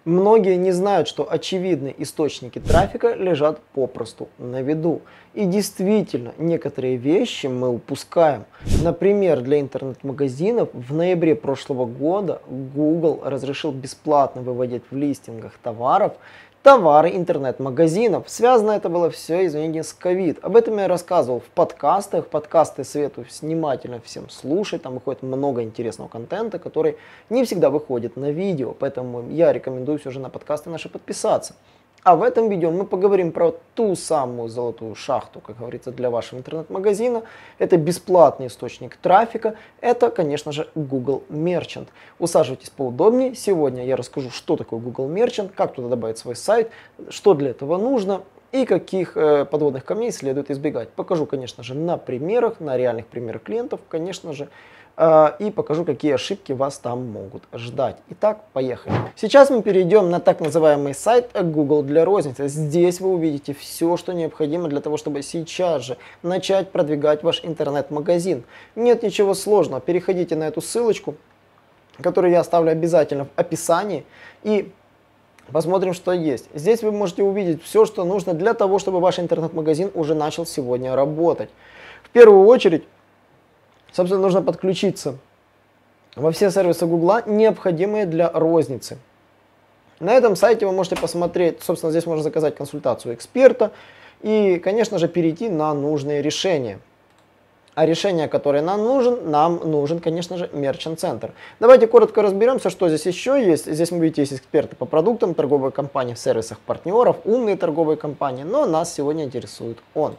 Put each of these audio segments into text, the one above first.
Многие не знают, что очевидные источники трафика лежат попросту на виду. И действительно, некоторые вещи мы упускаем. Например, для интернет-магазинов в ноябре прошлого года Google разрешил бесплатно выводить в листингах товары интернет-магазинов. Связано это было все, извините, с ковид. Об этом я рассказывал в подкастах. Подкасты советую внимательно всем слушать. Там выходит много интересного контента, который не всегда выходит на видео. Поэтому я рекомендую все же на подкасты наши подписаться. А в этом видео мы поговорим про ту самую золотую шахту, как говорится, для вашего интернет-магазина. Это бесплатный источник трафика. Это, конечно же, Google Merchant. Усаживайтесь поудобнее. Сегодня я расскажу, что такое Google Merchant, как туда добавить свой сайт, что для этого нужно и каких подводных камней следует избегать. Покажу, конечно же, на примерах, на реальных примерах клиентов, конечно же, и покажу, какие ошибки вас там могут ждать. Итак, поехали. Сейчас мы перейдем на так называемый сайт Google для розницы. Здесь вы увидите все, что необходимо для того, чтобы сейчас же начать продвигать ваш интернет-магазин. Нет ничего сложного. Переходите на эту ссылочку, которую я оставлю обязательно в описании, и посмотрим, что есть. Здесь вы можете увидеть все, что нужно для того, чтобы ваш интернет-магазин уже начал сегодня работать. В первую очередь, собственно, нужно подключиться во все сервисы Гугла, необходимые для розницы. На этом сайте вы можете посмотреть, собственно, здесь можно заказать консультацию эксперта и, конечно же, перейти на нужные решения. А решение, которое нам нужен, конечно же, Merchant Center. Давайте коротко разберемся, что здесь еще есть. Здесь вы видите, есть эксперты по продуктам, торговые компании в сервисах партнеров, умные торговые компании, но нас сегодня интересует он.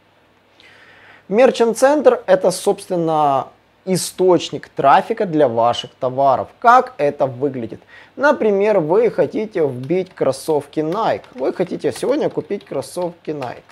Merchant Center – это, собственно, источник трафика для ваших товаров. Как это выглядит? Например, вы хотите вбить кроссовки Nike. Вы хотите сегодня купить кроссовки Nike.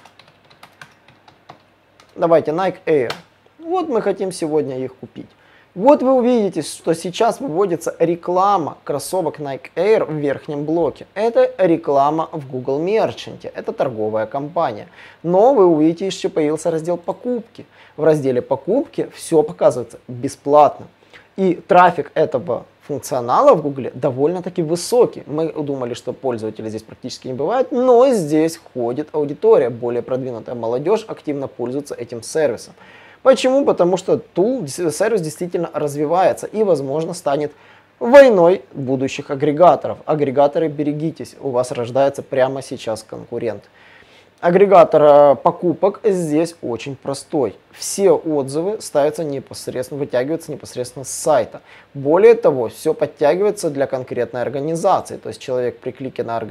Давайте, Nike Air. Вот мы хотим сегодня их купить. Вот вы увидите, что сейчас выводится реклама кроссовок Nike Air в верхнем блоке. Это реклама в Google Merchant, это торговая компания. Но вы увидите, еще появился раздел покупки. В разделе покупки все показывается бесплатно. И трафик этого функционала в Google довольно-таки высокий. Мы думали, что пользователей здесь практически не бывает, но здесь ходит аудитория, более продвинутая молодежь активно пользуется этим сервисом. Почему? Потому что сервис действительно развивается и, возможно, станет войной будущих агрегаторов. Агрегаторы, берегитесь, у вас рождается прямо сейчас конкурент. Агрегатор покупок здесь очень простой. Все отзывы ставятся непосредственно, вытягиваются непосредственно с сайта. Более того, все подтягивается для конкретной организации. То есть человек при клике на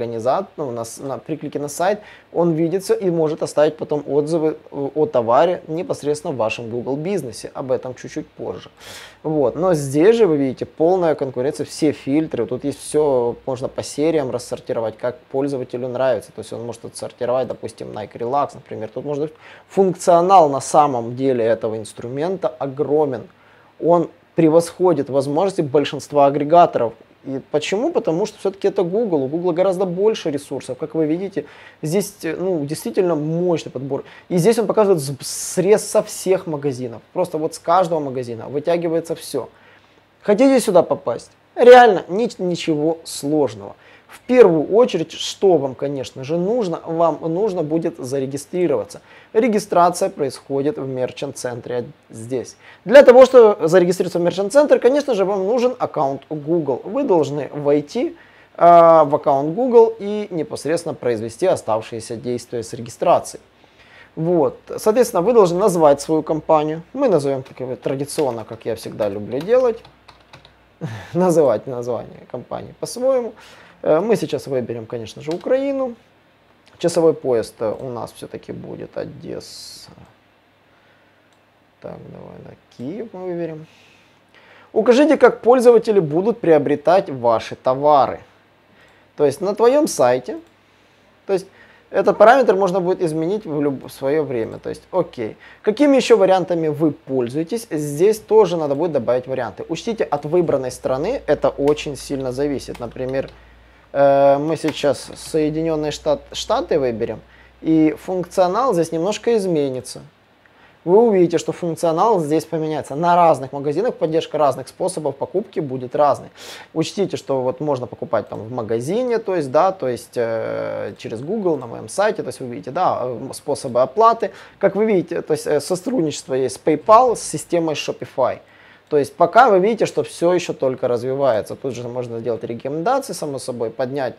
при клике на сайт, он видится и может оставить потом отзывы о товаре непосредственно в вашем Google бизнесе. Об этом чуть-чуть позже. Вот. Но здесь же вы видите полная конкуренция, все фильтры. Тут есть все, можно по сериям рассортировать, как пользователю нравится. То есть он может отсортировать, допустим, Nike Relax, например. Тут можно функционал на самом деле этого инструмента огромен. Он превосходит возможности большинства агрегаторов. И почему? Потому что все-таки это Google. У Google гораздо больше ресурсов. Как вы видите, здесь действительно мощный подбор. И здесь он показывает срез со всех магазинов. Просто вот с каждого магазина вытягивается все. Хотите сюда попасть? Реально ничего сложного. В первую очередь, что вам, конечно же, нужно? Вам нужно будет зарегистрироваться. Регистрация происходит в Merchant Center здесь. Для того, чтобы зарегистрироваться в Merchant Center, конечно же, вам нужен аккаунт Google. Вы должны войти в аккаунт Google и непосредственно произвести оставшиеся действия с регистрацией. Вот. Соответственно, вы должны назвать свою компанию. Мы назовем традиционно, как я всегда люблю делать, называть название компании по-своему. Мы сейчас выберем, конечно же, Украину. Часовой пояс у нас все-таки будет Одесса. Так, давай Киев мы выберем. Укажите, как пользователи будут приобретать ваши товары. То есть на твоем сайте. То есть этот параметр можно будет изменить в свое время. То есть, окей. Какими еще вариантами вы пользуетесь? Здесь тоже надо будет добавить варианты. Учтите, от выбранной страны это очень сильно зависит. Например, мы сейчас Соединенные Штаты выберем, и функционал здесь немножко изменится. вы увидите, что функционал здесь поменяется. На разных магазинах поддержка разных способов покупки будет разной. Учтите, что вот можно покупать там в магазине, то есть, да, то есть через Google на моем сайте, то есть вы видите, да, способы оплаты. Как вы видите, то есть сотрудничество есть с PayPal, с системой Shopify. То есть пока вы видите, что все еще только развивается. Тут же можно сделать рекомендации, само собой, поднять,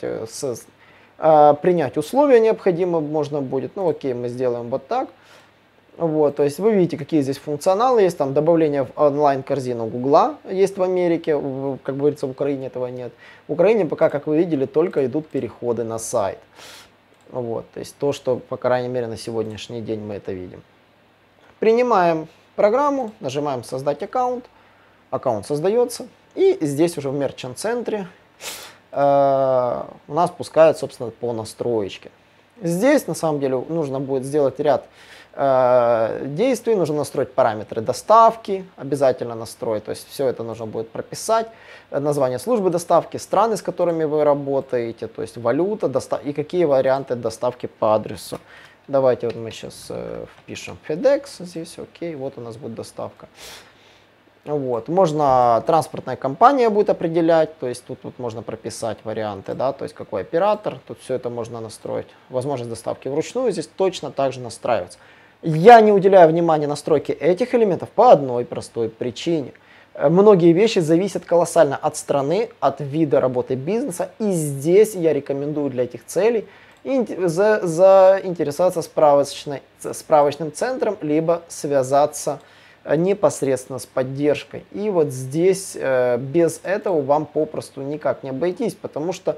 принять условия необходимые можно будет. Ну окей, мы сделаем вот так. Вот, то есть вы видите, какие здесь функционалы есть. Там добавление в онлайн-корзину Гугла есть в Америке, как говорится, в Украине этого нет. В Украине пока, как вы видели, только идут переходы на сайт. Вот, то есть то, что, по крайней мере, на сегодняшний день мы это видим. Принимаем программу, нажимаем «Создать аккаунт». Аккаунт создается, и здесь уже в мерчант-центре у нас пускают, собственно, по настроечке. Здесь, на самом деле, нужно будет сделать ряд действий, нужно настроить параметры доставки, обязательно настроить, то есть все это нужно будет прописать, название службы доставки, страны, с которыми вы работаете, то есть валюта, и какие варианты доставки по адресу. Давайте вот мы сейчас впишем FedEx здесь, окей, вот у нас будет доставка. Вот. Можно, транспортная компания будет определять, то есть тут можно прописать варианты, да, то есть какой оператор, тут все это можно настроить. Возможность доставки вручную здесь точно так же настраивается. Я не уделяю внимания настройке этих элементов по одной простой причине. Многие вещи зависят колоссально от страны, от вида работы бизнеса, и здесь я рекомендую для этих целей заинтересоваться справочным центром, либо связаться непосредственно с поддержкой. И вот здесь без этого вам попросту никак не обойтись, потому что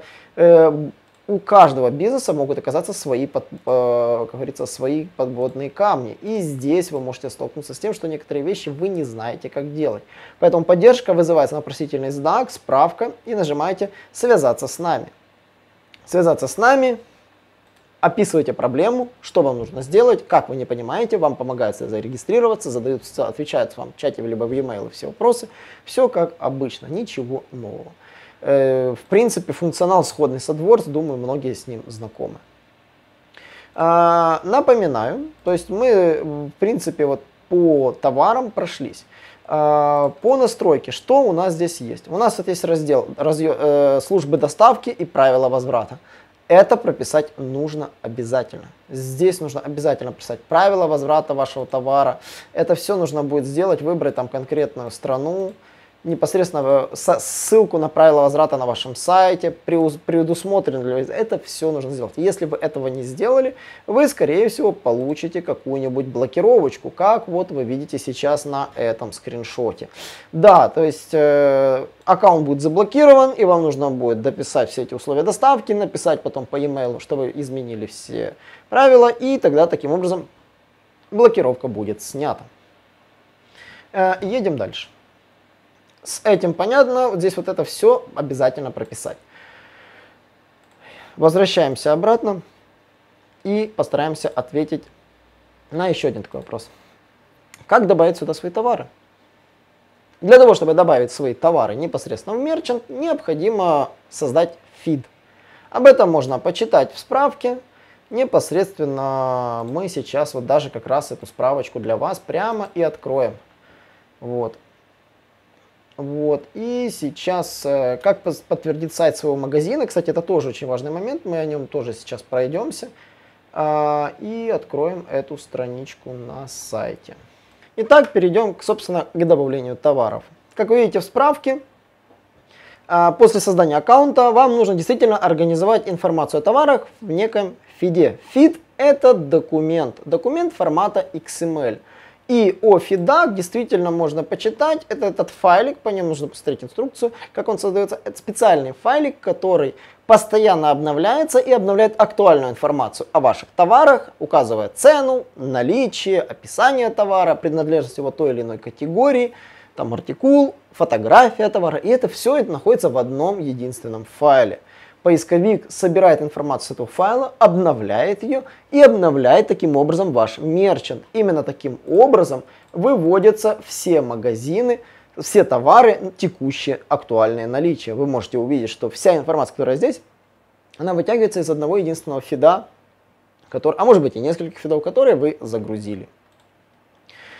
у каждого бизнеса могут оказаться свои, как говорится, свои подводные камни. И здесь вы можете столкнуться с тем, что некоторые вещи вы не знаете, как делать. Поэтому поддержка вызывается на вопросительный знак, справка, и нажимаете «Связаться с нами». Связаться с нами. Описывайте проблему, что вам нужно сделать, как вы не понимаете, вам помогает зарегистрироваться, отвечают вам в чате либо в e-mail все вопросы. Все как обычно, ничего нового. В принципе, функционал сходный с AdWords, думаю, многие с ним знакомы. Напоминаю, то есть мы, в принципе, вот по товарам прошлись. По настройке, что у нас здесь есть? У нас вот есть раздел службы доставки и правила возврата. Это прописать нужно обязательно. Здесь нужно обязательно писать правила возврата вашего товара. Это все нужно будет сделать, выбрать там конкретную страну, непосредственно ссылку на правила возврата на вашем сайте, предусмотрено ли это все нужно сделать. Если вы этого не сделали, вы, скорее всего, получите какую-нибудь блокировочку, как вот вы видите сейчас на этом скриншоте. Да, то есть аккаунт будет заблокирован, и вам нужно будет дописать все эти условия доставки, написать потом по e-mail, что вы изменили все правила, и тогда таким образом блокировка будет снята. Едем дальше. С этим понятно, вот здесь вот это все обязательно прописать. Возвращаемся обратно и постараемся ответить на еще один такой вопрос. Как добавить сюда свои товары? Для того, чтобы добавить свои товары непосредственно в мерчант, необходимо создать фид. Об этом можно почитать в справке. Непосредственно мы сейчас вот даже как раз эту справочку для вас прямо и откроем. Вот. И сейчас, как подтвердить сайт своего магазина, кстати, это тоже очень важный момент, мы о нем тоже сейчас пройдемся и откроем эту страничку на сайте. Итак, перейдем, собственно, к добавлению товаров. Как вы видите в справке, после создания аккаунта вам нужно действительно организовать информацию о товарах в неком фиде. Фид — это документ формата XML. И о фидах действительно можно почитать. Это этот файлик, по нему нужно посмотреть инструкцию, как он создается. Это специальный файлик, который постоянно обновляется и обновляет актуальную информацию о ваших товарах, указывая цену, наличие, описание товара, принадлежность его той или иной категории, там артикул, фотография товара. И это все находится в одном единственном файле. Поисковик собирает информацию с этого файла, обновляет ее и обновляет таким образом ваш мерчант. Именно таким образом выводятся все магазины, все товары, текущие, актуальные наличия. Вы можете увидеть, что вся информация, которая здесь, она вытягивается из одного единственного фида, а может быть и нескольких фидов, которые вы загрузили.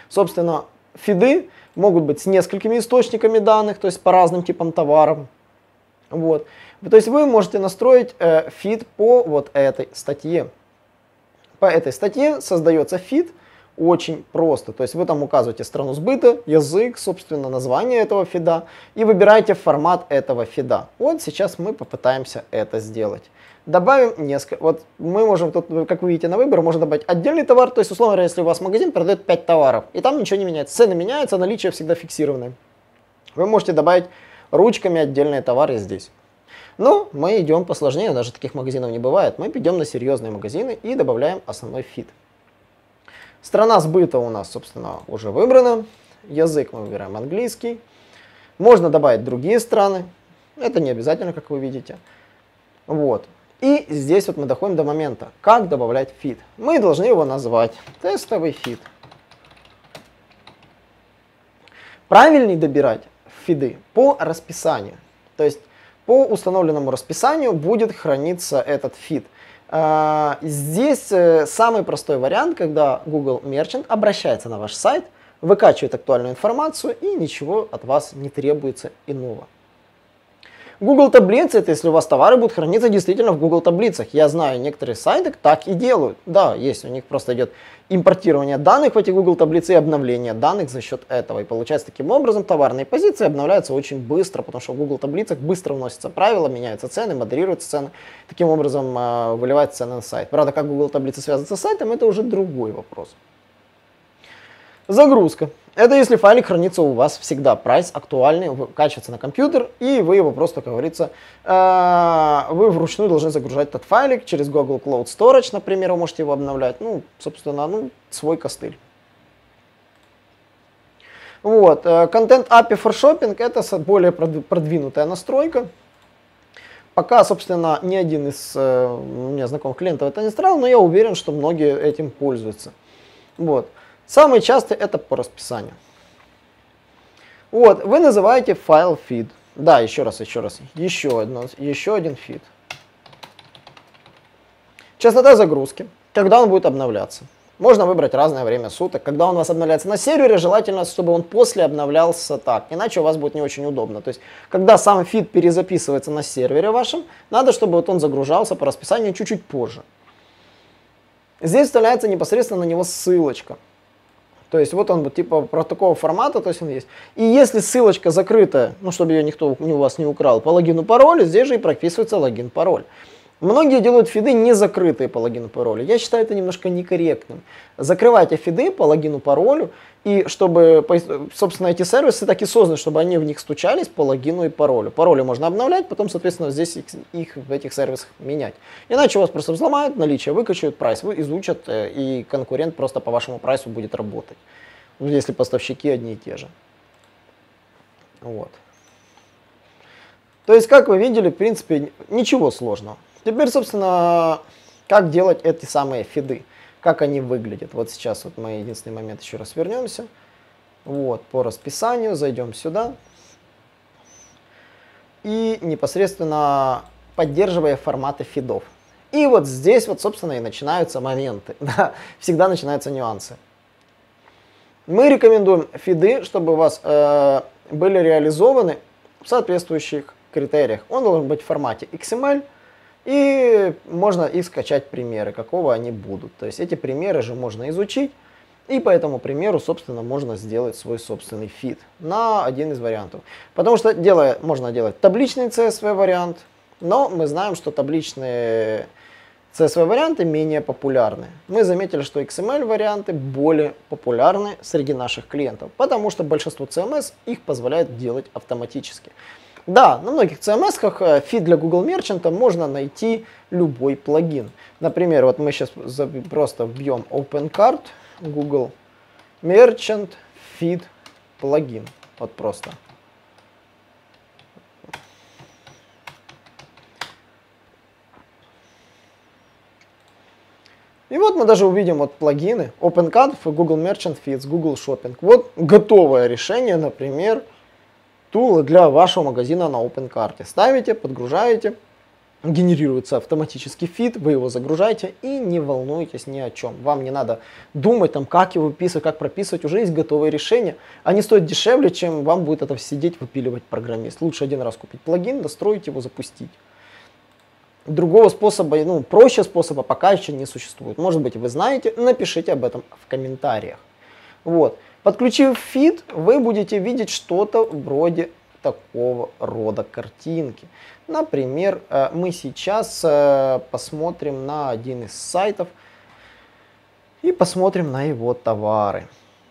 Собственно, фиды могут быть с несколькими источниками данных, то есть по разным типам товаров. Вот. То есть вы можете настроить фид по вот этой статье. По этой статье создается фид очень просто. То есть вы там указываете страну сбыта, язык, собственно, название этого фида и выбираете формат этого фида. Вот сейчас мы попытаемся это сделать. Добавим несколько. Вот мы можем тут, как вы видите на выбор, можно добавить отдельный товар. То есть, условно говоря, если у вас магазин продает 5 товаров, и там ничего не меняется. Цены меняются, наличие всегда фиксированное. Вы можете добавить ручками отдельные товары здесь. Но мы идем посложнее, даже таких магазинов не бывает. Мы идем на серьезные магазины и добавляем основной фид. Страна сбыта у нас, собственно, уже выбрана. Язык мы выбираем английский. Можно добавить другие страны. Это не обязательно, как вы видите. Вот. И здесь вот мы доходим до момента, как добавлять фид. Мы должны его назвать тестовый фид. Правильнее добирать фиды по расписанию. То есть по установленному расписанию будет храниться этот фид. Здесь самый простой вариант, когда Google Merchant обращается на ваш сайт, выкачивает актуальную информацию и ничего от вас не требуется иного. Google таблицы — это если у вас товары будут храниться действительно в Google таблицах. Я знаю, некоторые сайты так и делают. Да, есть, у них просто идет импортирование данных в эти Google таблицы и обновление данных за счет этого. И получается таким образом товарные позиции обновляются очень быстро, потому что в Google таблицах быстро вносятся правила, меняются цены, модерируются цены. Таким образом выливается цены на сайт. Правда, как Google таблицы связываются с сайтом, это уже другой вопрос. Загрузка. Это если файлик хранится у вас всегда, прайс актуальный, качивается на компьютер, и вы его просто, как говорится, вы вручную должны загружать этот файлик через Google Cloud Storage, например, вы можете его обновлять, ну, собственно, свой костыль. Вот, Content API for Shopping — это более продвинутая настройка. Пока, собственно, ни один из у меня знакомых клиентов это не строил, но я уверен, что многие этим пользуются. Вот. Самый частый это по расписанию. Вот, вы называете файл feed. Да, еще один feed. Частота загрузки, когда он будет обновляться. Можно выбрать разное время суток. Когда он у вас обновляется на сервере, желательно, чтобы он после обновлялся так, иначе у вас будет не очень удобно. То есть, когда сам фид перезаписывается на сервере вашем, надо, чтобы вот он загружался по расписанию чуть-чуть позже. Здесь вставляется непосредственно на него ссылочка. То есть вот он вот типа про такого формата, то есть он есть. И если ссылочка закрытая, ну чтобы ее никто у вас не украл, по логину паролю, здесь же и прописывается логин-пароль. Многие делают фиды не закрытые по логину паролю. Я считаю это немножко некорректным. Закрывайте фиды по логину паролю, и чтобы, собственно, эти сервисы так и созданы, чтобы они в них стучались по логину и паролю. Пароли можно обновлять, потом, соответственно, здесь их в этих сервисах менять. Иначе у вас просто взломают, наличие выкачают, прайс вы изучат, и конкурент просто по вашему прайсу будет работать. Если поставщики одни и те же. Вот. То есть, как вы видели, в принципе, ничего сложного. Теперь, собственно, как делать эти самые фиды, как они выглядят. Вот сейчас вот мы единственный момент еще раз вернемся. Вот, по расписанию зайдем сюда. И непосредственно поддерживая форматы фидов. И вот здесь вот, собственно, и начинаются моменты. Да, всегда начинаются нюансы. Мы рекомендуем фиды, чтобы у вас были реализованы в соответствующих критериях. Он должен быть в формате XML. И можно их скачать примеры, какого они будут. То есть эти примеры же можно изучить. И по этому примеру, собственно, можно сделать свой собственный фид на один из вариантов. Потому что можно делать табличный CSV вариант, но мы знаем, что табличные CSV варианты менее популярны. Мы заметили, что XML варианты более популярны среди наших клиентов, потому что большинство CMS их позволяет делать автоматически. Да, на многих CMS-ках фид для Google Merchant можно найти любой плагин. Например, вот мы сейчас просто вбьем OpenCart, Google Merchant Feed плагин. Вот просто. И вот мы даже увидим вот плагины OpenCart, Google Merchant Feeds, Google Shopping. Вот готовое решение, например, тулы для вашего магазина на OpenCart. Ставите, подгружаете, генерируется автоматический фид, вы его загружаете и не волнуйтесь ни о чем. Вам не надо думать, там, как его выписывать, как прописывать, уже есть готовые решения. Они стоят дешевле, чем вам будет это сидеть, выпиливать программист. Лучше один раз купить плагин, настроить его, запустить. Другого способа, проще способа пока еще не существует. Может быть, вы знаете, напишите об этом в комментариях. Вот. Подключив фид, вы будете видеть что-то вроде такого рода картинки. Например, мы сейчас посмотрим на один из сайтов и посмотрим на его товары.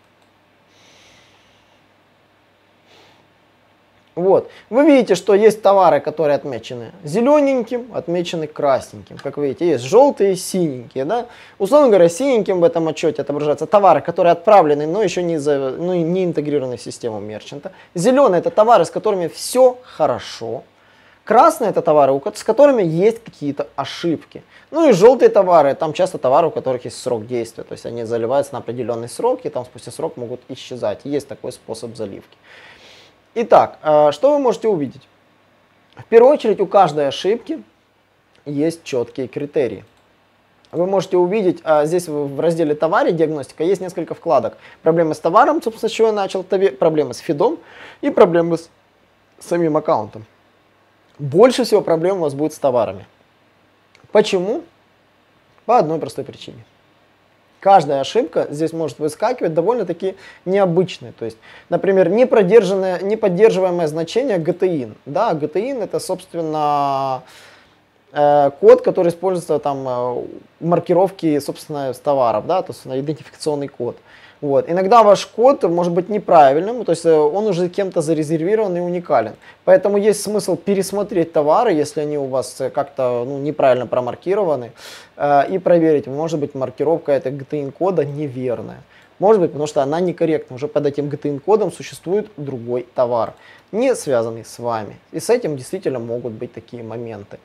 Вот, вы видите, что есть товары, которые отмечены зелененьким, отмечены красненьким. Как видите, есть желтые и синенькие. Да? Условно говоря, синеньким в этом отчете отображаются товары, которые отправлены, но еще не интегрированы в систему мерчанта. Зеленые — это товары, с которыми все хорошо. Красные — это товары, с которыми есть какие-то ошибки. Ну и желтые товары, там часто товары, у которых есть срок действия. То есть они заливаются на определенный срок, и там спустя срок могут исчезать. Есть такой способ заливки. Итак, что вы можете увидеть? В первую очередь, у каждой ошибки есть четкие критерии. Вы можете увидеть, здесь в разделе «Товары», «Диагностика» есть несколько вкладок. Проблемы с товаром, собственно, с чего я начал, проблемы с фидом и проблемы с самим аккаунтом. Больше всего проблем у вас будет с товарами. Почему? По одной простой причине. Каждая ошибка здесь может выскакивать довольно-таки необычной. То есть, например, неподдерживаемое значение GTIN. Да, GTIN — это, собственно, код, который используется там в маркировке, собственно, товаров, да, то есть идентификационный код. Вот. Иногда ваш код может быть неправильным, то есть он уже кем-то зарезервирован и уникален. Поэтому есть смысл пересмотреть товары, если они у вас как-то неправильно промаркированы, и проверить, может быть, маркировка этой GTIN-кода неверная. Может быть, потому что она некорректна. Уже под этим GTIN-кодом существует другой товар, не связанный с вами. И с этим действительно могут быть такие моменты.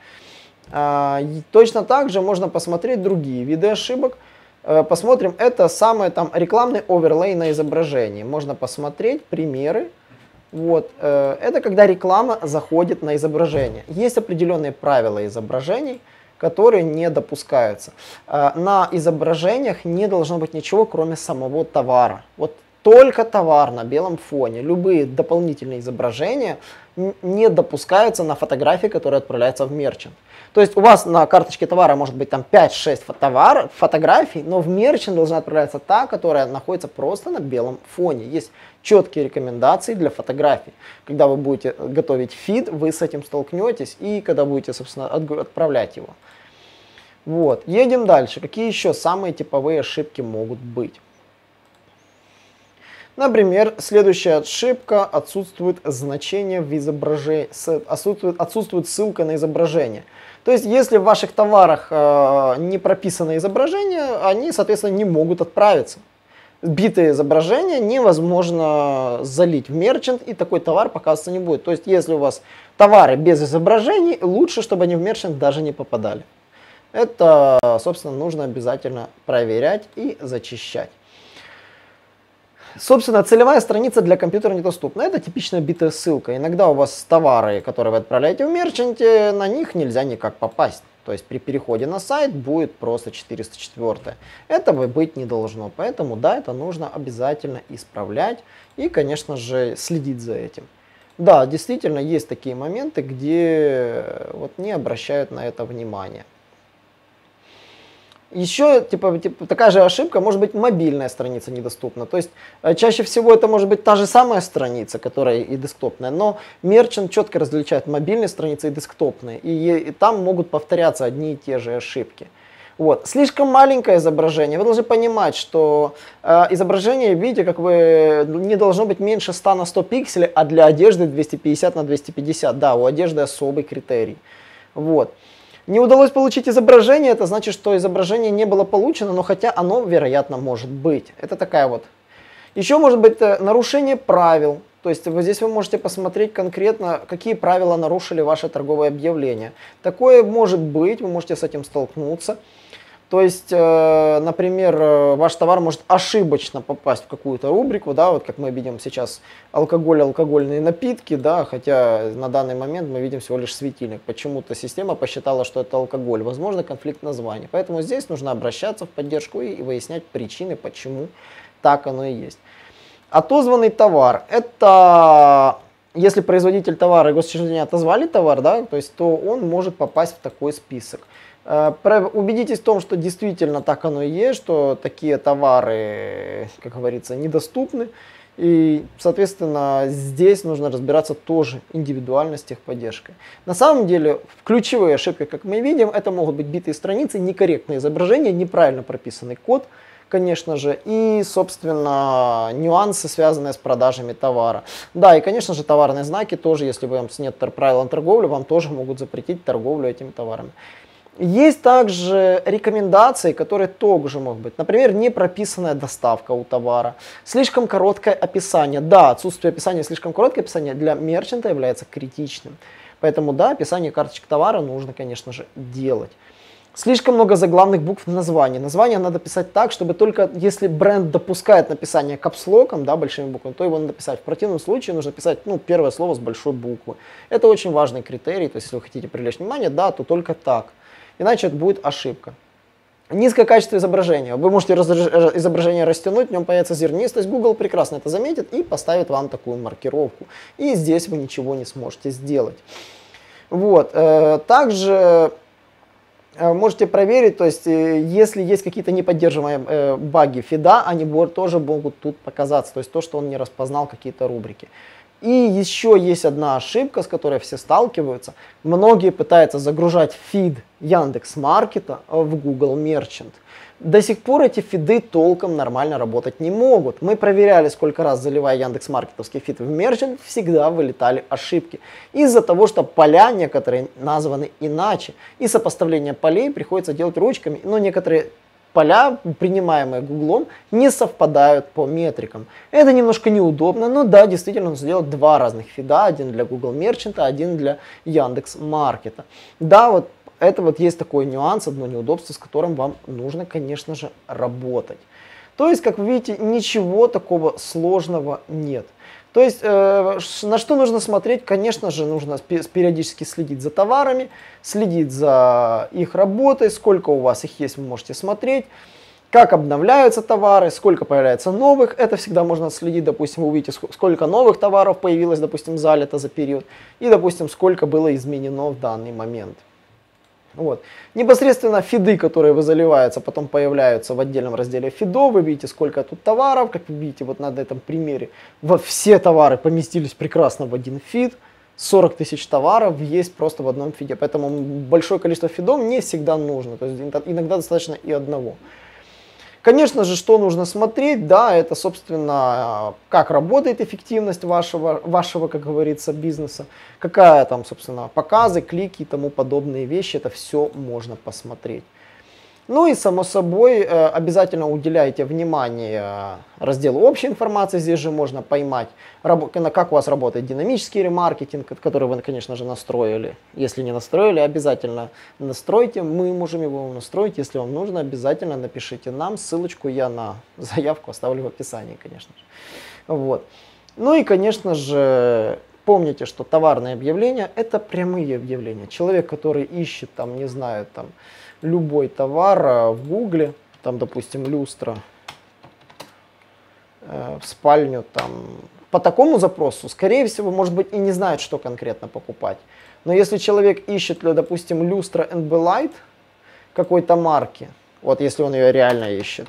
Точно так же можно посмотреть другие виды ошибок. Посмотрим, это самый рекламный оверлей на изображении. Можно посмотреть примеры. Вот. Это когда реклама заходит на изображение. Есть определенные правила изображений, которые не допускаются. На изображениях не должно быть ничего, кроме самого товара. Вот только товар на белом фоне. Любые дополнительные изображения не допускаются на фотографии, которые отправляются в мерчант. То есть у вас на карточке товара может быть там 5-6 фотографий, но в мерчант должна отправляться та, которая находится просто на белом фоне. Есть четкие рекомендации для фотографий. Когда вы будете готовить фид, вы с этим столкнетесь, и когда будете, собственно, отправлять его. Вот. Едем дальше. Какие еще самые типовые ошибки могут быть? Например, следующая ошибка: отсутствует значение в изображении, отсутствует ссылка на изображение. То есть, если в ваших товарах не прописано изображение, они, соответственно, не могут отправиться. Битое изображение невозможно залить в мерчант, и такой товар показываться не будет. То есть, если у вас товары без изображений, лучше, чтобы они в мерчант даже не попадали. Это, собственно, нужно обязательно проверять и зачищать. Собственно, целевая страница для компьютера недоступна. Это типичная битая ссылка. Иногда у вас товары, которые вы отправляете в мерчанте, на них нельзя никак попасть. То есть при переходе на сайт будет просто 404. Этого быть не должно. Поэтому да, это нужно обязательно исправлять и, конечно же, следить за этим. Да, действительно есть такие моменты, где не обращают на это внимания. Еще такая же ошибка, может быть, мобильная страница недоступна. То есть чаще всего это может быть та же самая страница, которая и десктопная, но мерчант четко различает мобильные страницы и десктопные, и там могут повторяться одни и те же ошибки. Вот. Слишком маленькое изображение. Вы должны понимать, что изображение, видите, не должно быть меньше 100 на 100 пикселей, а для одежды 250 на 250. Да, у одежды особый критерий. Вот. Не удалось получить изображение, это значит, что изображение не было получено, но хотя оно, вероятно, может быть. Это такая вот. Еще может быть нарушение правил. То есть здесь вы можете посмотреть конкретно, какие правила нарушили ваше торговое объявление. Такое может быть, вы можете с этим столкнуться. То есть, например, ваш товар может ошибочно попасть в какую-то рубрику, да, вот как мы видим сейчас алкоголь, алкогольные напитки, да, хотя на данный момент мы видим всего лишь светильник. Почему-то система посчитала, что это алкоголь. Возможно, конфликт названий. Поэтому здесь нужно обращаться в поддержку и выяснять причины, почему так оно и есть. Отозванный товар. Это если производитель товара и госучреждения отозвали товар, да, то есть, то он может попасть в такой список. Убедитесь в том, что действительно так оно и есть, что такие товары, как говорится, недоступны. И, соответственно, здесь нужно разбираться тоже индивидуально с техподдержкой. На самом деле, ключевые ошибки, как мы видим, это могут быть битые страницы, некорректные изображения, неправильно прописанный код, конечно же, и, собственно, нюансы, связанные с продажами товара. Да, и, конечно же, товарные знаки тоже, если у вас нет правил торговли, вам тоже могут запретить торговлю этими товарами. Есть также рекомендации, которые также могут быть. Например, не прописанная доставка у товара, слишком короткое описание. Да, отсутствие описания, слишком короткое описание для мерчанта является критичным. Поэтому да, описание карточек товара нужно, конечно же, делать. Слишком много заглавных букв в названии. Название надо писать так, чтобы только если бренд допускает написание капслоком, да, большими буквами, то его надо писать. В противном случае нужно писать первое слово с большой буквы. Это очень важный критерий. То есть, если вы хотите привлечь внимание, да, то только так. Иначе это будет ошибка. Низкое качество изображения. Вы можете изображение растянуть, в нем появится зернистость. Google прекрасно это заметит и поставит вам такую маркировку. И здесь вы ничего не сможете сделать. Вот. Также можете проверить, то есть если есть какие-то неподдерживаемые баги фида, они тоже могут тут показаться. То есть то, что он не распознал какие-то рубрики. И еще есть одна ошибка, с которой все сталкиваются. Многие пытаются загружать фид Яндекс.Маркета в Google Merchant. До сих пор эти фиды толком нормально работать не могут. Мы проверяли, сколько раз, заливая Яндекс.Маркетовский фид в Merchant, всегда вылетали ошибки. Из-за того, что поля некоторые названы иначе. И сопоставление полей приходится делать ручками. Но некоторые поля, принимаемые Гуглом, не совпадают по метрикам. Это немножко неудобно, но да, действительно нужно сделать два разных фида. Один для Google Merchant, один для Яндекс.Маркета. Да, вот это вот есть такой нюанс, одно неудобство, с которым вам нужно, конечно же, работать. То есть, как вы видите, ничего такого сложного нет. То есть, на что нужно смотреть? Конечно же, нужно периодически следить за товарами, следить за их работой, сколько у вас их есть, вы можете смотреть, как обновляются товары, сколько появляется новых. Это всегда можно следить, допустим, вы увидите, сколько новых товаров появилось, допустим, за лето, за период, и, допустим, сколько было изменено в данный момент. Вот. Непосредственно фиды, которые вы заливаются, потом появляются в отдельном разделе фидов. Вы видите, сколько тут товаров. Как вы видите, вот на этом примере вот все товары поместились прекрасно в один фид. 40 тысяч товаров есть просто в одном фиде. Поэтому большое количество фидов не всегда нужно. То есть иногда достаточно и одного. Конечно же, что нужно смотреть, да, это, собственно, как работает эффективность вашего, как говорится, бизнеса, какая там, собственно, показы, клики и тому подобные вещи, это все можно посмотреть. Ну и, само собой, обязательно уделяйте внимание разделу общей информации. Здесь же можно поймать, как у вас работает динамический ремаркетинг, который вы, конечно же, настроили. Если не настроили, обязательно настройте. Мы можем его настроить. Если вам нужно, обязательно напишите нам. Ссылочку я на заявку оставлю в описании, конечно же. Вот. Ну и, конечно же, помните, что товарные объявления – это прямые объявления. Человек, который ищет, там, не знаю, там, любой товар в Гугле, там, допустим, люстра в спальню, там, по такому запросу, скорее всего, может быть, и не знает, что конкретно покупать. Но если человек ищет, допустим, люстра Ambilight какой-то марки, вот если он ее реально ищет,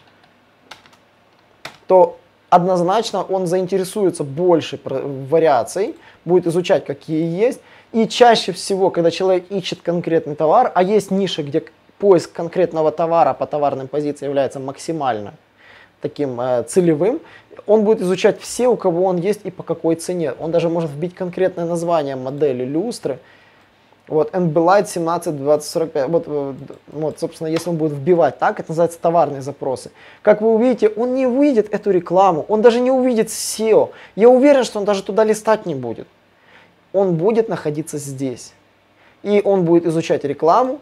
то однозначно он заинтересуется больше вариаций, будет изучать, какие есть. И чаще всего, когда человек ищет конкретный товар, а есть ниши, где поиск конкретного товара по товарным позициям является максимально таким целевым, он будет изучать все, у кого он есть и по какой цене. Он даже может вбить конкретное название модели люстры. Вот, Ambilight 172045. Вот, собственно, если он будет вбивать так, это называется товарные запросы. Как вы увидите, он не увидит эту рекламу, он даже не увидит SEO. Я уверен, что он даже туда листать не будет. Он будет находиться здесь. И он будет изучать рекламу,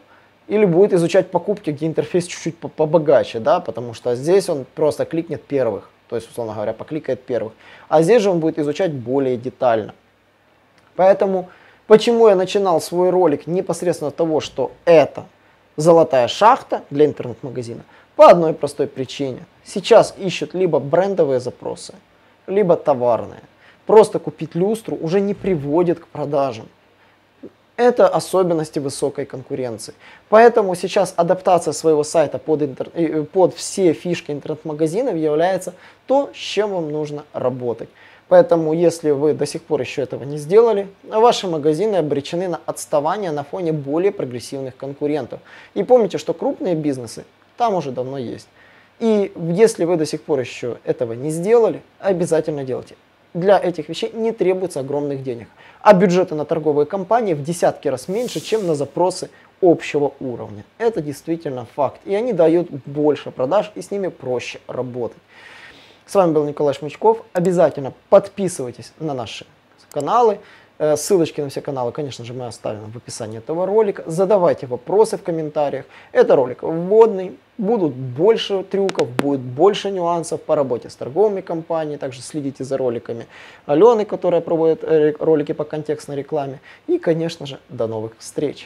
Или будет изучать покупки, где интерфейс чуть-чуть побогаче, да, потому что здесь он просто кликнет первых, то есть, условно говоря, покликает первых. А здесь же он будет изучать более детально. Поэтому, почему я начинал свой ролик непосредственно от того, что это золотая шахта для интернет-магазина? По одной простой причине. Сейчас ищут либо брендовые запросы, либо товарные. Просто купить люстру уже не приводит к продажам. Это особенности высокой конкуренции. Поэтому сейчас адаптация своего сайта под все фишки интернет-магазинов является то, с чем вам нужно работать. Поэтому, если вы до сих пор еще этого не сделали, ваши магазины обречены на отставание на фоне более прогрессивных конкурентов. И помните, что крупные бизнесы там уже давно есть. И если вы до сих пор еще этого не сделали, обязательно делайте. Для этих вещей не требуется огромных денег. А бюджеты на торговые компании в десятки раз меньше, чем на запросы общего уровня. Это действительно факт. И они дают больше продаж, и с ними проще работать. С вами был Николай Шмычков. Обязательно подписывайтесь на наши каналы. Ссылочки на все каналы, конечно же, мы оставим в описании этого ролика. Задавайте вопросы в комментариях. Это ролик вводный. Будут больше трюков, будет больше нюансов по работе с торговыми компаниями. Также следите за роликами Алены, которая проводит ролики по контекстной рекламе. И, конечно же, до новых встреч.